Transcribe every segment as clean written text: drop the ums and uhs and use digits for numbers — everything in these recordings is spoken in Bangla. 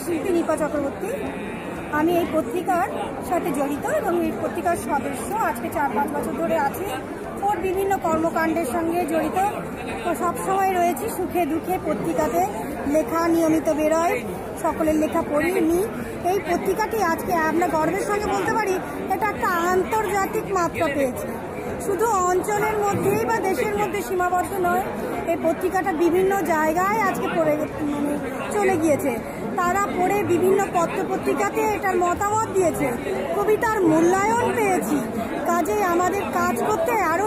শিল্পী নিপা চক্রবর্তী। আমি এই পত্রিকার সাথে জড়িত এবং এই পত্রিকার সদস্য আজকে 4-5 বছর ধরে আছি। ওর বিভিন্ন কর্মকাণ্ডের সঙ্গে জড়িত, তো সবসময় রয়েছি সুখে দুঃখে। পত্রিকাতে লেখা নিয়মিত বেরোয়, সকলের লেখা পড়িনি। এই পত্রিকাটি আজকে আমরা গর্বের সঙ্গে বলতে পারি এটা একটা আন্তর্জাতিক মাত্রা পেয়েছে। শুধু অঞ্চলের মধ্যেই বা দেশের মধ্যে সীমাবদ্ধ নয়, এই পত্রিকাটা বিভিন্ন জায়গায় আজকে চলে গিয়েছে। তারা পড়ে বিভিন্ন পত্রপত্রিকাতে এটার মতামত দিয়েছে, কবিতার মূল্যায়ন পেয়েছি। কাজে আমাদের কাজ করতে আরও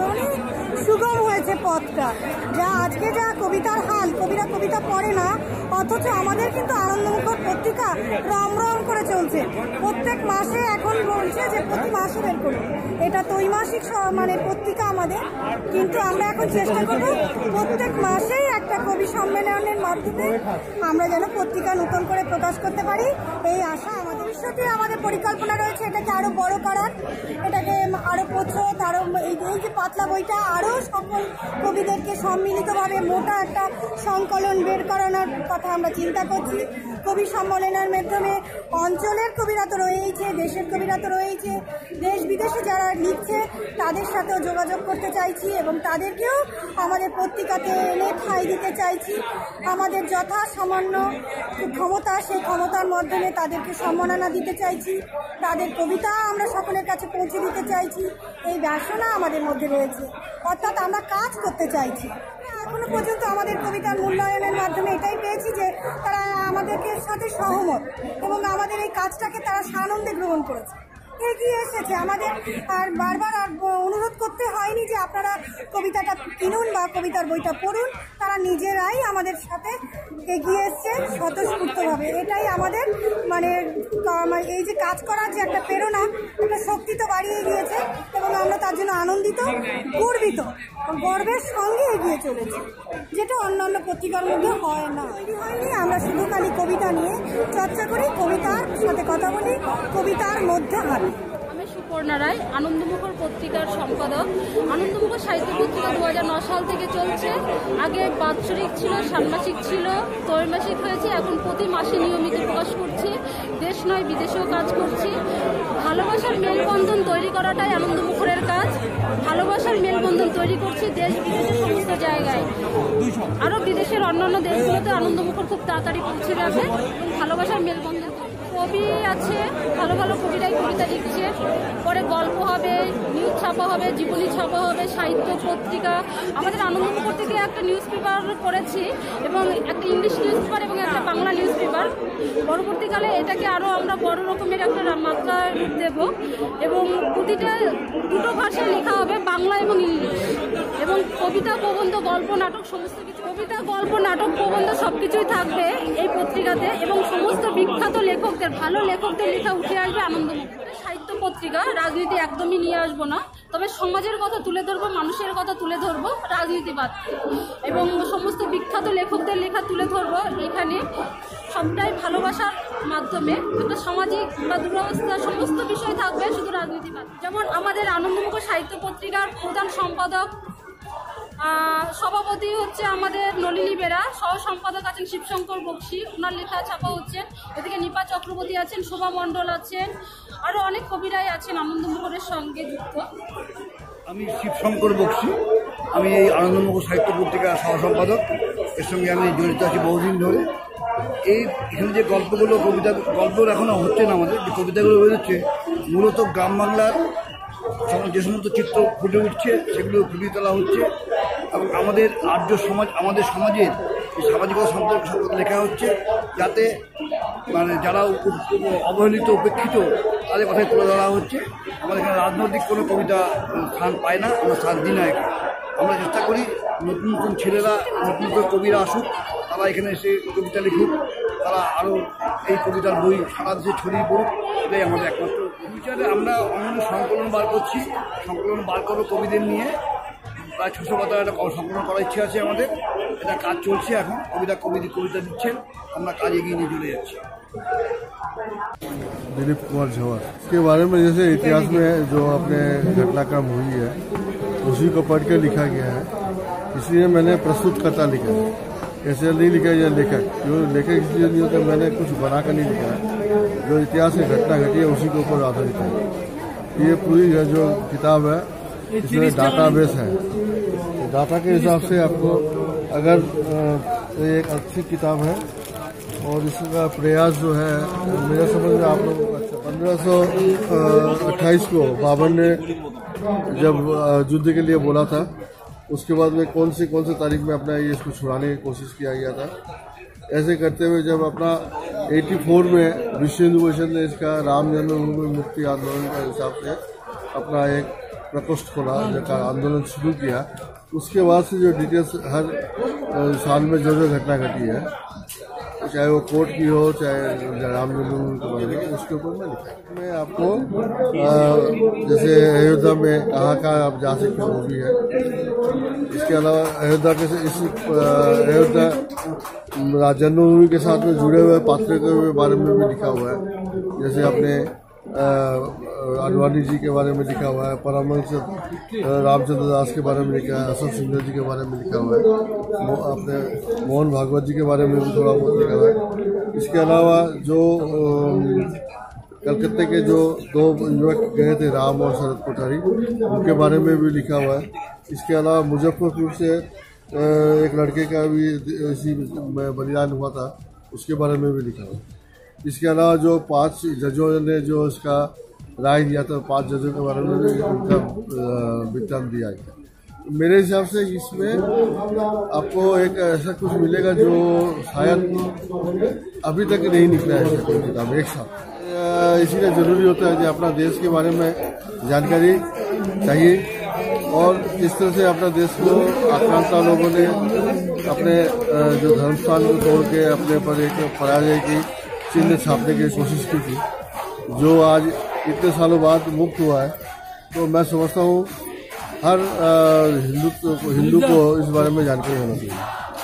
সুগম হয়েছে পথটা। যা আজকে যা কবিতার হাল, কবিরা কবিতা পড়ে না, অথচ আমাদের কিন্তু আনন্দমুখর পত্রিকা রম করে চলছে। প্রত্যেক মাসে এখন বলছে যে প্রতি মাসে বের করুন, এটা ত্রৈমাসিক পত্রিকা আমাদের। কিন্তু আমরা এখন চেষ্টা করব প্রত্যেক মাসেই একটা কবি সম্মেলনের মাধ্যমে আমরা যেন পত্রিকা নতুন করে প্রকাশ করতে পারি, এই আশা আমাদের। ভবিষ্যতে আমাদের পরিকল্পনা রয়েছে এটাকে আরো বড় করার, এটাকে আরো প্রচ্ছদ, আরো এই যে পাতলা বইটা আরো সকল কবিদেরকে সম্মিলিতভাবে মোটা একটা সংকলন বের করানোর কথা আমরা চিন্তা করছি। কবি সম্মেলনের মাধ্যমে অঞ্চলের কবিরা তো রয়েছে, দেশের কবিরা তো রয়েছে, দেশ বিদেশে যারা লিখছে তাদের সাথেও যোগাযোগ করতে চাইছি এবং তাদেরকেও আমাদের পত্রিকাতে এনে ঠাঁই দিতে চাইছি। আমাদের যথা সামান্য ক্ষমতা, সেই ক্ষমতার মাধ্যমে তাদেরকে সম্মাননা দিতে চাইছি, তাদের কবিতা আমরা সকলের কাছে পৌঁছে দিতে চাইছি। এই বাসনা আমাদের মধ্যে রয়েছে, অর্থাৎ আমরা কাজ করতে চাইছি। এখনো পর্যন্ত আমাদের কবিতার মূল্যায়নের মাধ্যমে এটাই পেয়েছি যে তারা আমাদেরকে সাথে সহমত এবং আমাদের এই কাজটাকে তারা সানন্দে গ্রহণ করেছে, এগিয়ে এসেছে। আমাদের আর বারবার আর অনুরোধ করতে হয়নি যে আপনারা কবিতাটা কিনুন বা কবিতার বইটা পড়ুন, তারা নিজেরাই আমাদের সাথে এগিয়ে এসছে স্বতঃস্ফূর্তভাবে। এটাই আমাদের এই যে কাজ করার যে একটা প্রেরণা, একটা শক্তি তো বাড়িয়ে গিয়েছে এবং আমরা তার জন্য আনন্দিত, গর্বিত, গর্বের সঙ্গে এগিয়ে চলেছি, যেটা অন্যান্য পত্রিকার মধ্যে হয় না। হয়নি আমরা শুধু খালি কবিতা নিয়ে চর্চা করি, কবিতার সাথে কথা বলি, কবিতার মধ্যে হাঁটি। সুপর্ণা রায়, আনন্দমুখর পত্রিকার সম্পাদক। আনন্দমুখর সাহিত্য পত্রিকা 2009 সাল থেকে চলছে। আগে বাৎসরিক ছিল, ষান্মাসিক ছিল, ত্রৈমাসিক হয়েছে, এখন প্রতি মাসে নিয়মিত প্রকাশ করছি। দেশ নয় বিদেশেও কাজ করছি। ভালোবাসার মেলবন্ধন তৈরি করাটাই আনন্দমুখরের কাজ। ভালোবাসার মেলবন্ধন তৈরি করছি দেশ বিদেশের সমস্ত জায়গায়। আরও বিদেশের অন্যান্য দেশগুলোতে আনন্দমুখর খুব তাড়াতাড়ি পৌঁছে যাবে এবং ভালোবাসার মেলবন্ধন। কবি আছে, ভালো ভালো কবিরাই কবিতা লিখছে, পরে গল্প হবে, নিউজ ছাপা হবে, জীবনী ছাপা হবে, সাহিত্য পত্রিকা। আমাদের আনন্দমুখর থেকে একটা নিউজ পেপার করেছি এবং একটা ইংলিশ নিউজ পেপার এবং একটা বাংলা নিউজ পেপার। পরবর্তীকালে এটাকে আরও আমরা বড় রকমের একটা মাত্রা রূপ দেব এবং প্রতিটা দুটো ভাষায় লেখা হবে, বাংলা এবং ইংলিশ। এবং কবিতা, প্রবন্ধ, গল্প, নাটক সমস্ত কিছু, কবিতা, গল্প, নাটক, প্রবন্ধ সব কিছুই থাকবে এই পত্রিকাতে এবং সমস্ত বিখ্যাত লেখকদের, ভালো লেখকদের লেখা উঠে আসবে আনন্দমুখর। সাহিত্য পত্রিকা, রাজনীতি একদমই নিয়ে আসবো না, তবে সমাজের কথা তুলে ধরবো, মানুষের কথা তুলে ধরবো, রাজনীতিবাদ এবং সমস্ত বিখ্যাত লেখকদের লেখা তুলে ধরবো। এখানে সবটাই ভালোবাসার মাধ্যমে একটা সামাজিক বা দুরবস্থা সমস্ত বিষয় থাকবে, শুধু রাজনীতিবাদ। যেমন আমাদের আনন্দমুখর সাহিত্য পত্রিকার প্রধান সম্পাদক, সভাপতি হচ্ছে আমাদের নলিনী বেরা, সহ সম্পাদক আছেন শিবশঙ্কর বক্সি, ওনার লেখা ছাপা হচ্ছে। এদিকে নিপা চক্রবর্তী আছেন, শোভা মণ্ডল আছেন, আরও অনেক কবিরাই আছেন আনন্দমুখরের সঙ্গে যুক্ত। আমি শিবশঙ্কর বক্সি, আমি এই আনন্দমুখর সাহিত্য পত্রিকার সহ সম্পাদক। এর সঙ্গে আমি জড়িত আছি বহুদিন ধরে। এখানে যে গল্পগুলো, গল্প এখনো হচ্ছে না, আমাদের যে কবিতাগুলো বেরোচ্ছে মূলত গ্রাম বাংলার যে সমস্ত চিত্র ফুটে উঠছে সেগুলো ফুটিয়ে তোলা হচ্ছে এবং আমাদের আর্য সমাজ, আমাদের সমাজের সামাজিকতা সম্পর্কে লেখা হচ্ছে, যাতে যারা অবহেলিত, উপেক্ষিত, তাদের কথায় তুলে ধরা হচ্ছে। আমাদের এখানে রাজনৈতিক কোনো কবিতা স্থান পায় না, আমরা স্থান দিই না এখানে। আমরা চেষ্টা করি নতুন নতুন ছেলেরা, নতুন নতুন কবিরা আসুক, তারা এখানে এসে কবিতা লিখুক, তারা আরও এই কবিতার বই সারা দেশে ছড়িয়ে পড়ুক, এটাই আমাদের একমাত্র। ফিউচারে আমরা অন্য সংকলন বার করছি, সংকলন বার করবো কবিদের নিয়ে। প্রায় 600 পাতার একটা সংকলন করার ইচ্ছে আছে আমাদের, এটা কাজ চলছে এখন। কবিতা দিচ্ছেন, আমরা কাজ এগিয়ে নিয়ে চলে যাচ্ছি। दिलीप कुमार झंवर के बारे में, जैसे इतिहास में जो अपने घटनाक्रम हुई है उसी को पढ़ के लिखा गया है, इसलिए मैंने प्रस्तुत कथा लिखा है। ऐसे नहीं लिखा या लेखक, जो लेखक इसलिए नहीं होता, मैंने कुछ बना कर नहीं लिखा है, जो इतिहास में घटना घटी है उसी के ऊपर आधारित है। ये पूरी जो किताब है इसमें डाटाबेस है, डाटा के हिसाब से आपको अगर एक अच्छी किताब है और इसका प्रयास जो है मेरा समझ में आप लोगों को अच्छा 1528 को बाबर ने जब युद्ध के लिए बोला था, उसके बाद में कौन से तारीख में अपना ये इसको छुड़ाने की कोशिश किया गया था। ऐसे करते हुए जब अपना 84 में विश्व हिंदू परिषद ने इसका राम जन्मभूमि मुक्ति आंदोलन का हिसाब से अपना एक प्रकोष्ठ खोला, का आंदोलन शुरू किया, उसके बाद से जो डिटेल्स हर साल में जो घटना घटी है, चाहे वो कोर्ट की हो चाहे राम जन्मभूमि के बारे में, उसके ऊपर मैं लिखा है। मैं आपको जैसे अयोध्या में कहाँ आप जा सकते हो वो भी है। इसके अलावा अयोध्या के इस अयोध्या जन्मभूमि के साथ में जुड़े हुए पात्रों के बारे में भी लिखा हुआ है। जैसे अपने आडवाणी जी के बारे में लिखा हुआ है, परमहंस रामचंद्र दास के बारे में लिखा है, अशोक सिंह जी के बारे में लिखा हुआ है, अपने मोहन भागवत जी के बारे में भी थोड़ा बहुत लिखा हुआ है। इसके अलावा जो कलकत्ते के जो 2 युवक गए थे, राम और शरद कोठारी, उनके बारे में भी लिखा हुआ है। इसके अलावा मुजफ्फरपुर से एक लड़के का भी इसी बलिदान हुआ था, उसके बारे में भी लिखा हुआ है। इसके अलावा जो 5 जजों ने जो इसका राय दिया था, 5 जजों के बारे में भी उनका वृत्तांत दिया गया। मेरे हिसाब से इसमें आपको एक ऐसा कुछ मिलेगा जो शायद अभी तक नहीं निकला है कोई किताब एक साथ। इसीलिए ज़रूरी होता है कि अपना देश के बारे में जानकारी चाहिए और इस तरह से अपना देश को आक्रांता लोगों ने अपने जो धर्म स्थान को तोड़ के अपने पर एक पराजय की चिन्ह छापने की कोशिश की थी, जो आज इतने सालों बाद मुक्त हुआ है। तो मैं समझता हूँ हर हिंदू को इस बारे में जानकारी होना चाहिए।